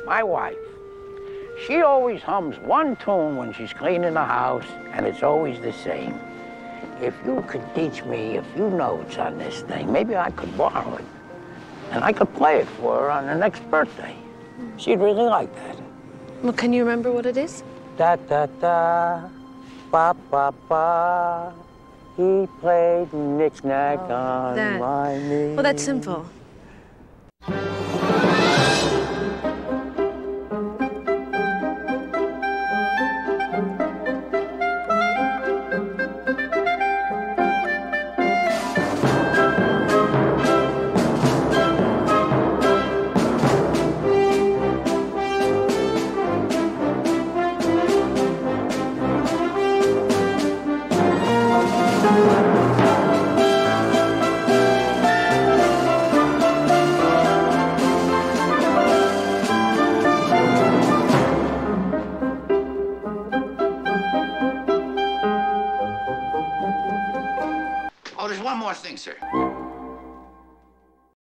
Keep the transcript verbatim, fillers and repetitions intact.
My wife. She always hums one tune when she's cleaning the house, and it's always the same. If you could teach me a few notes on this thing, maybe I could borrow it, and I could play it for her on her next birthday. She'd really like that. Well, can you remember what it is? Da da da, ba ba ba. He played knick-knack oh, on that. my knee. Well, that's simple. Oh, there's one more thing, sir.